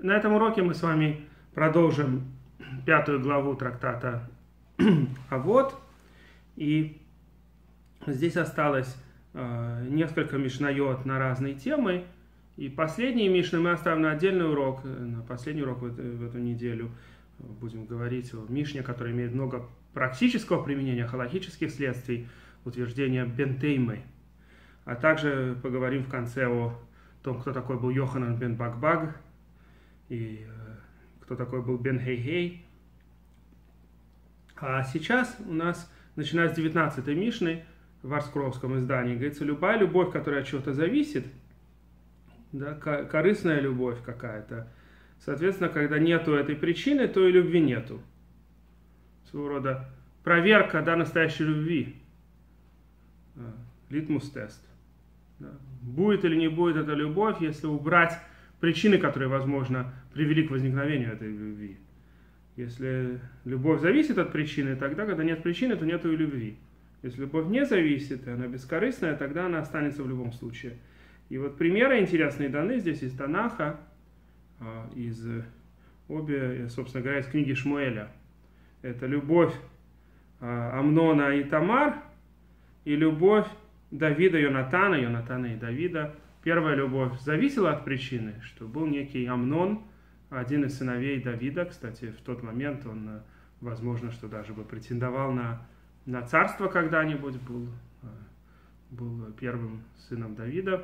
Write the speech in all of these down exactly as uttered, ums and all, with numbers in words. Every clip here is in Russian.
На этом уроке мы с вами продолжим пятую главу трактата Авот. И здесь осталось э, несколько мишнайот на разные темы. И последние мишны мы оставим на отдельный урок. На последний урок в эту, в эту неделю будем говорить о мишне, которая имеет много практического применения, халахических следствий, утверждения бентеймы. А также поговорим в конце о том, кто такой был Йоханан бен Бакбаг и э, кто такой был бен Хей-Хей. А сейчас у нас, начиная с девятнадцатой мишны в Арскровском издании, говорится, любая любовь, которая от чего-то зависит, да, корыстная любовь какая-то, соответственно, когда нету этой причины, то и любви нету. Своего рода проверка, да, настоящей любви. Литмус-тест. Да. Будет или не будет эта любовь, если убрать причины, которые, возможно, привели к возникновению этой любви. Если любовь зависит от причины, тогда, когда нет причины, то нету и любви. Если любовь не зависит, и она бескорыстная, тогда она останется в любом случае. И вот примеры интересные даны здесь из Танаха, из обе, собственно говоря, из книги Шмуэля. Это любовь Амнона и Тамар и любовь Давида и Йонатана, Йонатана и Давида. Первая любовь зависела от причины, что был некий Амнон, один из сыновей Давида. Кстати, в тот момент он, возможно, что даже бы претендовал на, на царство когда-нибудь, был, был первым сыном Давида.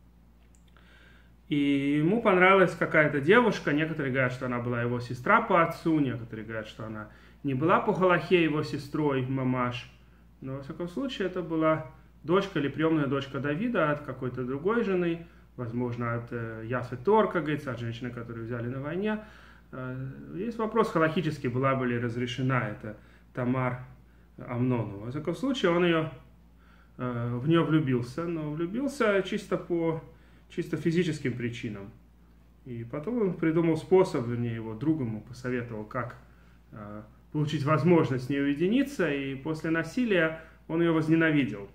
И ему понравилась какая-то девушка. Некоторые говорят, что она была его сестра по отцу, некоторые говорят, что она не была по халахе его сестрой, мамаш. Но, во всяком случае, это была дочка или приемная дочка Давида от какой-то другой жены, возможно, от э, Яфы Тор, как говорится, от женщины, которую взяли на войне. Э, есть вопрос халахический, была бы ли разрешена эта Тамар Амнону. Во всяком случае, он ее, э, в нее влюбился, но влюбился чисто по чисто физическим причинам. И потом он придумал способ, вернее, его друг ему посоветовал, как э, получить возможность с ней уединиться, и после насилия он ее возненавидел.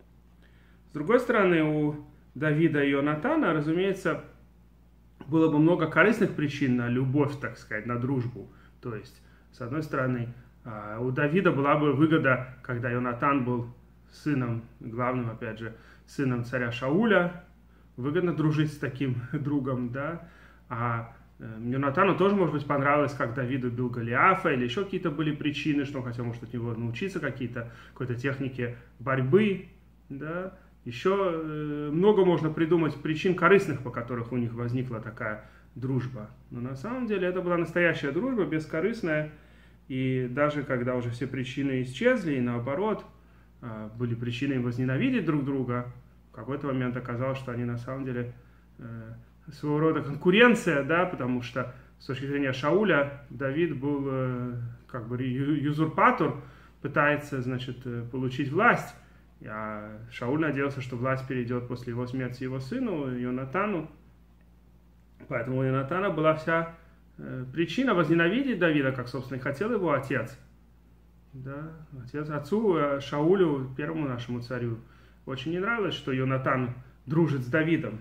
С другой стороны, у Давида и Йонатана, разумеется, было бы много корыстных причин на любовь, так сказать, на дружбу. То есть, с одной стороны, у Давида была бы выгода, когда Йонатан был сыном, главным, опять же, сыном царя Шауля, выгодно дружить с таким другом, да. А Йонатану тоже, может быть, понравилось, как Давид убил Голиафа, или еще какие-то были причины, что он хотел, может, от него научиться какие-то, какой-то технике борьбы, да. Еще э, много можно придумать причин корыстных, по которых у них возникла такая дружба. Но на самом деле это была настоящая дружба, бескорыстная. И даже когда уже все причины исчезли, и наоборот, э, были причины возненавидеть друг друга, в какой-то момент оказалось, что они на самом деле э, своего рода конкуренция, да, потому что с точки зрения Шауля Давид был э, как бы юзурпатор, пытается, значит, получить власть. А Шауль надеялся, что власть перейдет после его смерти его сыну, Йонатану. Поэтому у Йонатана была вся э, причина возненавидеть Давида, как, собственно, и хотел его отец. Да? Отец отцу, э, Шаулю, первому нашему царю, очень не нравилось, что Йонатан дружит с Давидом.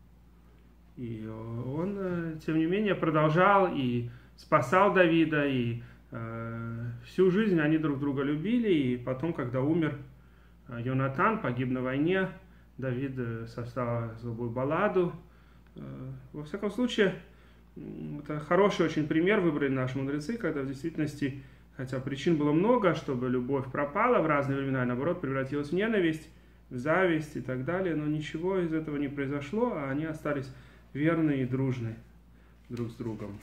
И он, э, тем не менее, продолжал и спасал Давида, и э, всю жизнь они друг друга любили, и потом, когда умер Йонатан, погиб на войне, Давид составил злую балладу. Во всяком случае, это хороший очень пример выбрали наши мудрецы, когда в действительности, хотя причин было много, чтобы любовь пропала в разные времена, и наоборот превратилась в ненависть, в зависть и так далее, но ничего из этого не произошло, а они остались верны и дружны друг с другом.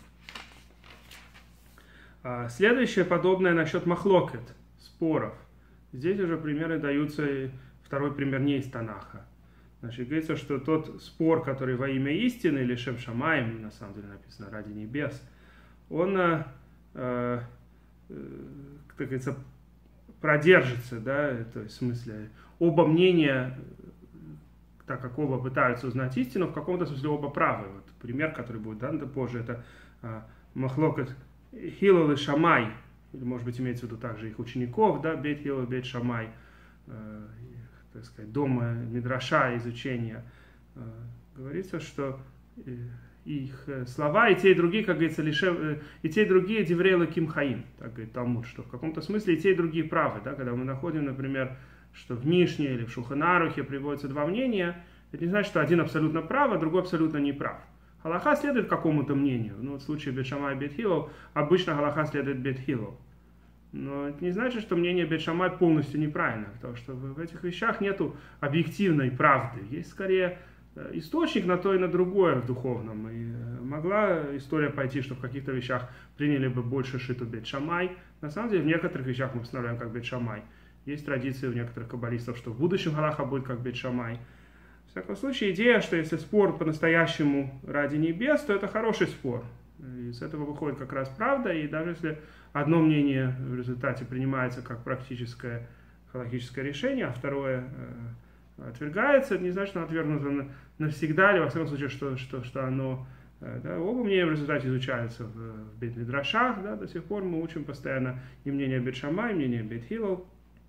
Следующее подобное насчет махлокет, споров. Здесь уже примеры даются, второй пример не из Танаха. Значит, говорится, что тот спор, который во имя истины, или Шем Шамаим, на самом деле написано ради небес, он, э, э, как говорится, продержится, да, то есть в смысле, оба мнения, так как оба пытаются узнать истину, в каком-то смысле оба правы. Вот пример, который будет дан позже, это э, махлокет Хилл и Шамай, или, может быть, имеется в виду также их учеников, да, Бейт Хилл и Бейт Шамай, э, так сказать, дома Мидраша, изучения. Э, говорится, что э, их слова, и те, и другие, как говорится, лишев, и те, и другие деврей лаким хаим, так говорит Талмуд, что в каком-то смысле и те, и другие правы, да, когда мы находим, например, что в Мишне или в Шулхан Арухе приводятся два мнения, это не значит, что один абсолютно прав, а другой абсолютно не прав. Галаха следует какому-то мнению, ну, в случае Бет Шамай и Бет Хиллел, обычно галаха следует Бет Хиллел. Но это не значит, что мнение Бет Шамай полностью неправильно, потому что в этих вещах нету объективной правды. Есть скорее источник на то и на другое в духовном. И могла история пойти, что в каких-то вещах приняли бы больше шиту Бет Шамай. На самом деле в некоторых вещах мы устанавливаем как Бет Шамай. Есть традиции у некоторых каббалистов, что в будущем галаха будет как Бет Шамай. В всяком случае, идея, что если спор по-настоящему ради небес, то это хороший спор. И с этого выходит как раз правда, и даже если одно мнение в результате принимается как практическое галахическое решение, а второе э, отвергается, это не значит, что оно отвергнуто навсегда, или во всяком случае, что, что, что оно... Э, да, оба мнения в результате изучаются в, в Бейт Мидрашах, да, до сих пор мы учим постоянно и мнение Бет Шамай, и мнение Бет Хиллел,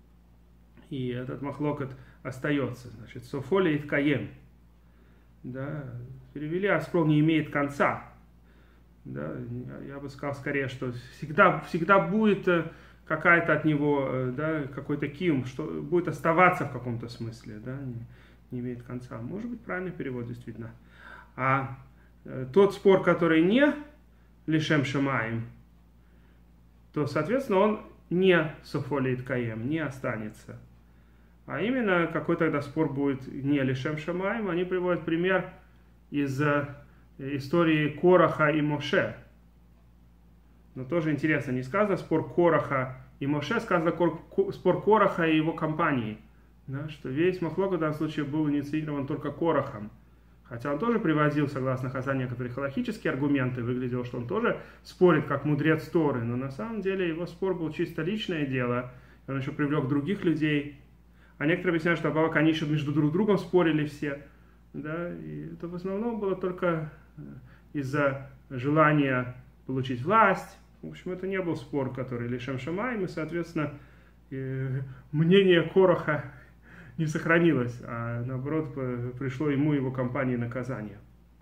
и этот махлокот остается. Значит, софоли и ткаем. Да, перевели, а спор не имеет конца. Да, я бы сказал скорее, что всегда, всегда будет какая-то от него, да, какой-то киум, что будет оставаться в каком-то смысле, да, не, не имеет конца. Может быть, правильный перевод, действительно. А э, тот спор, который не лишем шамаем, то, соответственно, он не софоли и ткаем, не останется. А именно, какой тогда спор будет не лишем шамаем, они приводят пример из истории Кораха и Моше. Но тоже интересно, не сказано спор Кораха и Моше, сказано спор Кораха и его компании. Да, что весь махлок в данном случае был инициирован только Корахом. Хотя он тоже приводил, согласно Хазан, некоторые халахические аргументы, выглядело, что он тоже спорит как мудрец Торы, но на самом деле его спор был чисто личное дело, он еще привлек других людей. А некоторые объясняют, что Абава, они еще между друг другом спорили все. Да, и это в основном было только из-за желания получить власть. В общем, это не был спор, который лишем шамаем, и, соответственно, мнение Кораха не сохранилось, а наоборот пришло ему и его компании наказание.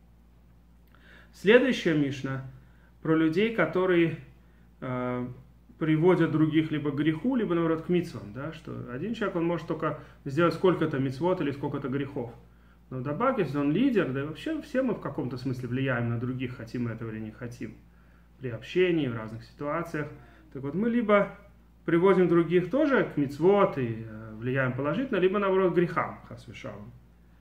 Следующая Мишна про людей, которые э, приводят других либо к греху, либо, наоборот, к мицвам. Да, что один человек, он может только сделать сколько-то мицвот или сколько-то грехов. Но добавь, если он лидер, да и вообще все мы в каком-то смысле влияем на других, хотим мы этого или не хотим. При общении, в разных ситуациях. Так вот, мы либо приводим других тоже к мицвот и э, влияем положительно, либо, наоборот, к грехам, хасвишалом.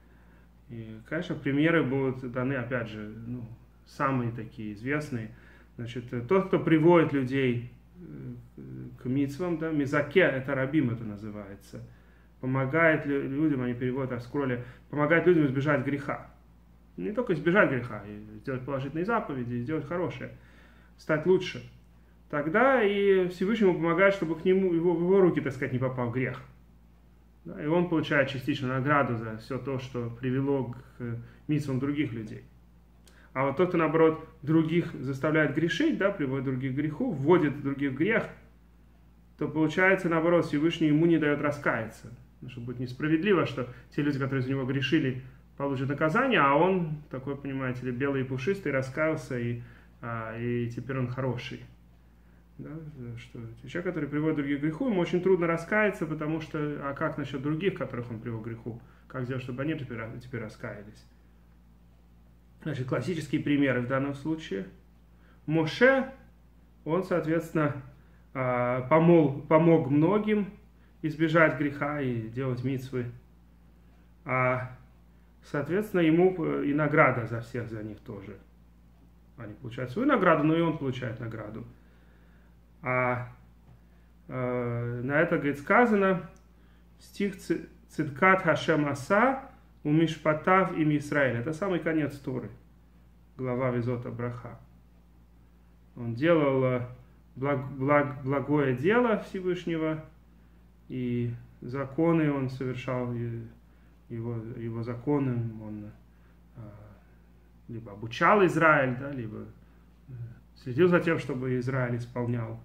И, конечно, примеры будут даны, опять же, ну, самые такие известные. Значит, тот, кто приводит людей к мицвам, да, мизаке, это рабим это называется, помогает людям, они переводят в скролле, помогает людям избежать греха. Не только избежать греха, и сделать положительные заповеди, и сделать хорошее, стать лучше. Тогда и Всевышнему помогает, чтобы к нему, его, в его руки, так сказать, не попал грех. Да, и он получает частично награду за все то, что привело к мицвам других людей. А вот тот, кто, наоборот, других заставляет грешить, да, приводит других к греху, вводит других в грех, то получается, наоборот, Всевышний ему не дает раскаяться. Потому что будет несправедливо, что те люди, которые за него грешили, получат наказание, а он, такой, понимаете ли, белый и пушистый, раскаялся, и, а, и теперь он хороший. Да, что человек, который приводит других к греху, ему очень трудно раскаяться, потому что, а как насчет других, которых он привел к греху? Как сделать, чтобы они теперь, теперь раскаялись? Значит, классические примеры в данном случае. Моше, он, соответственно, помог, помог многим избежать греха и делать мицвы. А, соответственно, ему и награда за всех за них тоже. Они получают свою награду, но и он получает награду. А э, на это, говорит, сказано стих «Циткат Хашем Аса у Мишпатав им Исраэль». Это самый конец Торы, глава Визота Браха. Он делал благ, благ, благое дело Всевышнего, и законы он совершал, его, его законы он э, либо обучал Израиль, да, либо э, следил за тем, чтобы Израиль исполнял.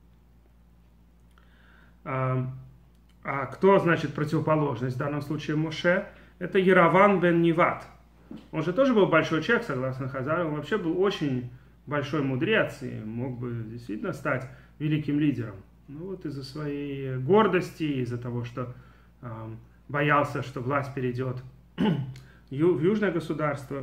А, а кто, значит, противоположность в данном случае Моше? Это Яровам бен Неват. Он же тоже был большой человек, согласно Хазару. Он вообще был очень большой мудрец и мог бы действительно стать великим лидером. Ну вот из-за своей гордости, из-за того, что э, боялся, что власть перейдет в южное государство,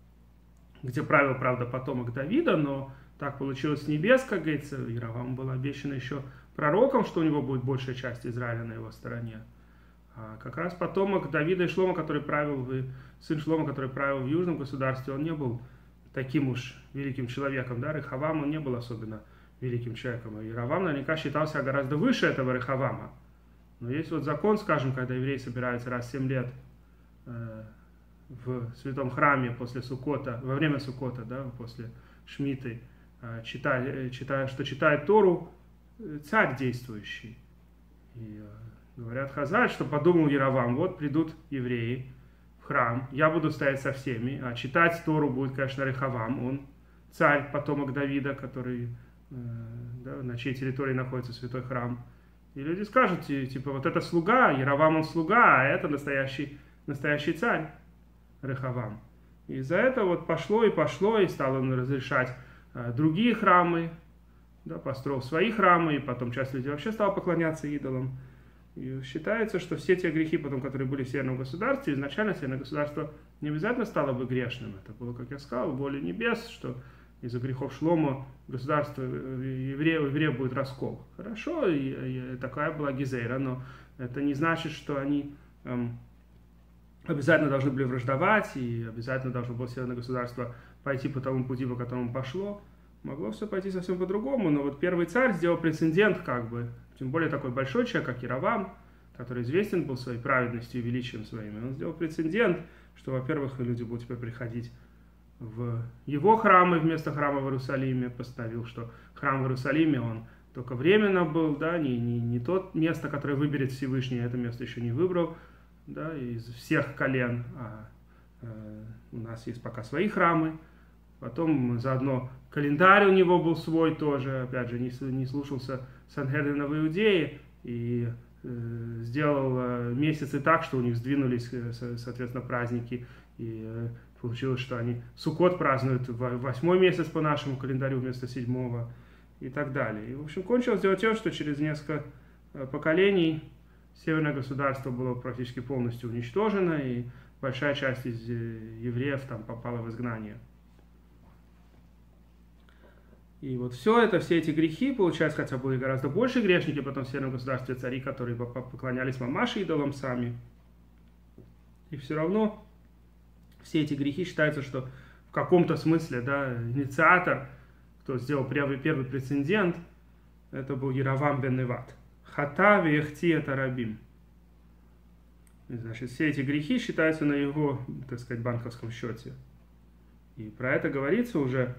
где правил, правда, потомок Давида, но так получилось с небес, как говорится. Яроваму было обещано еще пророком, что у него будет большая часть Израиля на его стороне. А как раз потомок Давида и Шлома, который правил, в, сын Шлома, который правил в южном государстве, он не был таким уж великим человеком. Да? Рехавам, он не был особенно великим человеком. И Яровам наверняка считался гораздо выше этого Рехавама. Но есть вот закон, скажем, когда евреи собираются раз в семь лет э, в святом храме после Суккота, во время Суккота, да, после Шмиты, э, читая, читая, что читает Тору э, царь действующий. И э, говорят Хазаль, что подумал Яровам, вот придут евреи в храм, я буду стоять со всеми, а читать Тору будет, конечно, Рехавам, он царь, потомок Давида, который, э, да, на чьей территории находится святой храм. И люди скажут, типа, вот это слуга, Яровам он слуга, а это настоящий, настоящий царь, Рехавам. И из-за этого вот пошло и пошло, и стал он разрешать э, другие храмы, да, построил свои храмы, и потом часть людей вообще стала поклоняться идолам. И считается, что все те грехи, потом, которые были в Северном государстве, изначально Северное государство не обязательно стало бы грешным. Это было, как я сказал, воля небес, что из-за грехов Шломо государство евреев, у евреев будет раскол. Хорошо, и, и такая была Гизейра, но это не значит, что они эм, обязательно должны были враждовать, и обязательно должно было Северное государство пойти по тому пути, по которому пошло. Могло все пойти совсем по-другому, но вот первый царь сделал прецедент, как бы, тем более такой большой человек, как Яровам, который известен был своей праведностью и величием своим. Он сделал прецедент, что, во-первых, люди будут теперь приходить в его храмы вместо храма в Иерусалиме, постановил, что храм в Иерусалиме, он только временно был, да, не, не, не то место, которое выберет Всевышний, это место еще не выбрал, да, из всех колен, а э, у нас есть пока свои храмы. Потом заодно календарь у него был свой тоже, опять же, не, не слушался Сангедрина в Иудее и э, сделал э, месяцы так, что у них сдвинулись, э, соответственно, праздники, и э, получилось, что они Суккот празднуют в восьмой месяц по нашему календарю вместо седьмого и так далее. И, в общем, кончилось дело тем, что через несколько э, поколений Северное государство было практически полностью уничтожено, и большая часть из э, евреев там попала в изгнание. И вот все это, все эти грехи, получается, хотя были гораздо больше грешники, потом в Северном государстве цари, которые поклонялись мамаше идолам сами. И все равно все эти грехи считаются, что в каком-то смысле, да, инициатор, кто сделал первый, первый прецедент, это был Яровам бен Неват. Хата вехти это рабим. Значит, все эти грехи считаются на его, так сказать, банковском счете. И про это говорится уже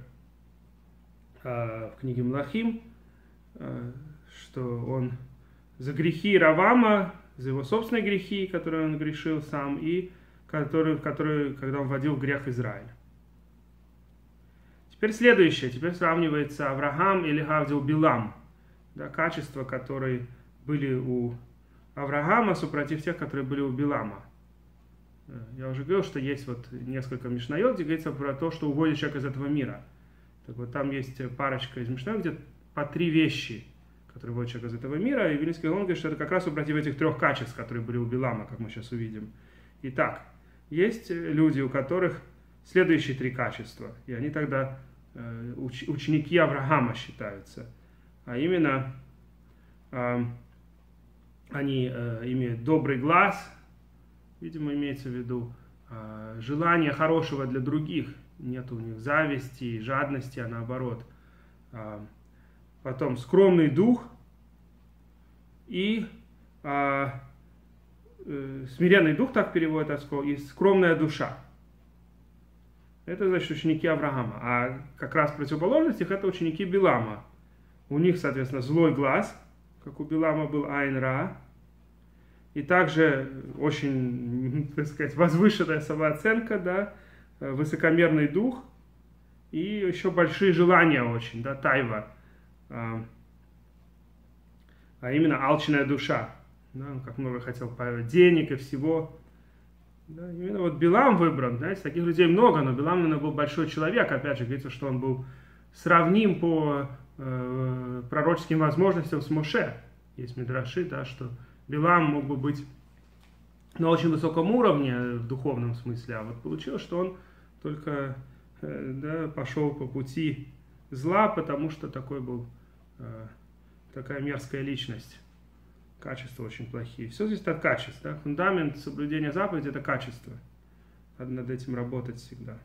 в книге Млахим, что он за грехи Равама, за его собственные грехи, которые он грешил сам, и которые, которые, когда он вводил в грех Израиль. Теперь следующее. Теперь сравнивается Авраам или Гавдил Билам. Да, качества, которые были у Авраама, супротив тех, которые были у Билама. Я уже говорил, что есть вот несколько мишнайот, где говорится про то, что уводит человека из этого мира. Так вот, там есть парочка из Мишнайот, где по три вещи, которые вводят человека из этого мира, и Вильнюсский Гаон говорит, что это как раз против этих трех качеств, которые были у Билама, как мы сейчас увидим. Итак, есть люди, у которых следующие три качества, и они тогда э, уч, ученики Авраама считаются. А именно, э, они э, имеют добрый глаз, видимо, имеется в виду э, желание хорошего для других, нет у них зависти, жадности, а наоборот. А, потом скромный дух и а, э, смиренный дух, так переводят Аскол, и скромная душа. Это значит ученики Авраама. А как раз противоположность их это ученики Билама. У них, соответственно, злой глаз, как у Билама был Айн-Ра, и также очень, так сказать, возвышенная самооценка, да, высокомерный дух и еще большие желания очень, да, тайва, а, а именно алчная душа, да, он как много хотел денег и всего. Да, именно вот Билам выбран, знаете, таких людей много, но Билам, наверное, был большой человек, опять же, говорится, что он был сравним по э, пророческим возможностям с Моше. Есть мидраши, да, что Билам мог бы быть на очень высоком уровне в духовном смысле, а вот получилось, что он только э, да, пошел по пути зла, потому что такой был, э, такая мерзкая личность. Качества очень плохие. Все зависит от качеств. Да? Фундамент соблюдения заповедей – это качество. Надо над этим работать всегда.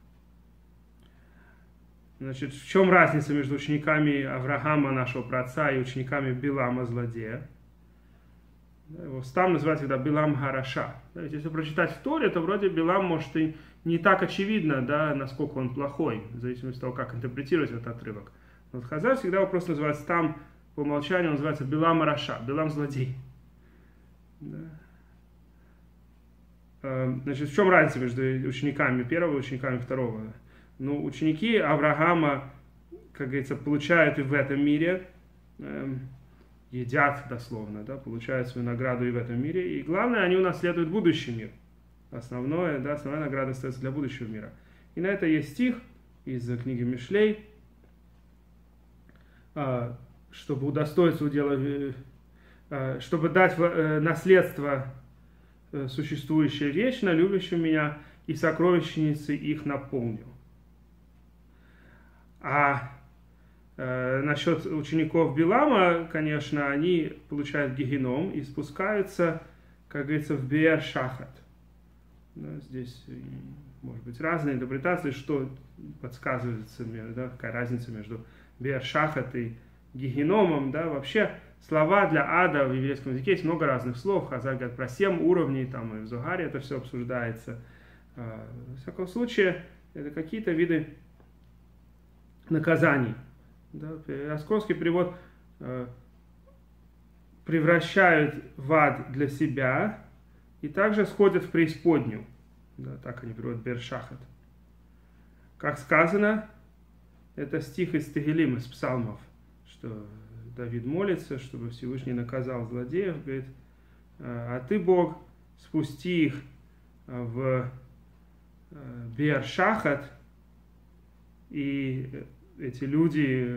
Значит, в чем разница между учениками Авраама, нашего праотца, и учениками Билама, злодея? Его там называют всегда Билам Хараша. Да, ведь если прочитать в Торе, то вроде Билам, может, и не так очевидно, да, насколько он плохой, в зависимости от того, как интерпретировать этот отрывок. Но вот Хазаль всегда его просто называется там, по умолчанию он называется Билам Хараша, Билам злодей. Да. Значит, в чем разница между учениками первого и учениками второго? Ну, ученики Авраама, как говорится, получают и в этом мире, эм, едят дословно, да, получают свою награду и в этом мире. И главное, они унаследуют будущий мир. Основное, да, основная награда остается для будущего мира. И на это есть стих из книги Мишлей, чтобы удостоиться удела, чтобы дать наследство существующее вечно, любящим меня, и сокровищницы их наполнил. А э, насчет учеников Билама, конечно, они получают гегеном и спускаются, как говорится, в Беэр-Шахат. Да, здесь, может быть, разные интерпретации, что подсказывается, да, какая разница между Беэр-Шахат и гегеномом. Да. Вообще, слова для ада в еврейском языке есть много разных слов. Хазаль говорит про семь уровней, там и в Зогаре это все обсуждается. Во всяком случае, это какие-то виды наказаний. Да? Раскольский перевод э, превращают в ад для себя и также сходят в преисподнюю. Да, так они переводят Беэр-Шахат. Как сказано, это стих из Тегилим, из псалмов, что Давид молится, чтобы Всевышний наказал злодеев, говорит, а ты, Бог, спусти их в Беэр-Шахат, и эти люди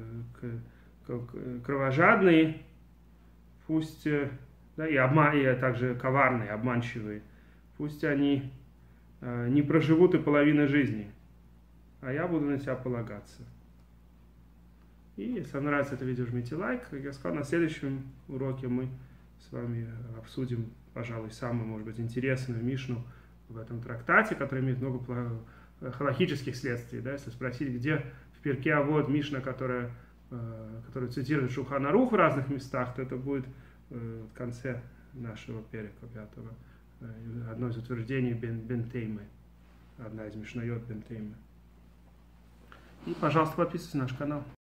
кровожадные, пусть, да, и, обман, и также коварные, обманчивые, пусть они не проживут и половины жизни, а я буду на тебя полагаться. И если вам нравится это видео, жмите лайк. Как я сказал, на следующем уроке мы с вами обсудим, пожалуй, самую, может быть, интересную Мишну в этом трактате, который имеет много халахических следствий. Да? Если спросить, где в Пиркей Авот Мишна, которая, которую цитирует Шулхан Арух в разных местах, то это будет в конце нашего перека пятого. Одно из утверждений Бен, Бентеймы. Одна из Мишнайот Бентеймы. И, пожалуйста, подписывайтесь на наш канал.